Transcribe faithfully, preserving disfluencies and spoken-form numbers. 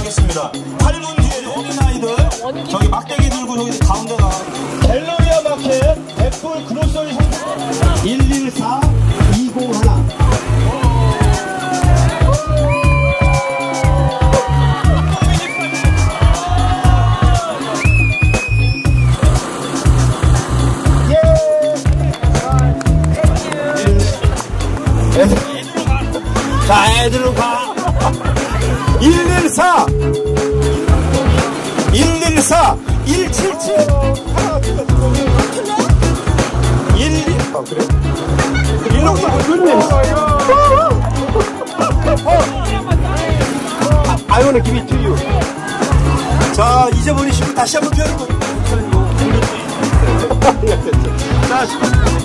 하겠습니다. 팔 분 뒤에 어린아이들 저기 막대기 들고 저기 가운데 나와. 갤러리아 마켓 백불 그로서리 상품 일일사 이공일. 자, 애들로 가. 일일사 일일사 일칠칠 하나 일일. 아, 그래? 일로 가. I wanna give it to you. 자, 잊어버리시고 다시 한번 펴는 거. 자,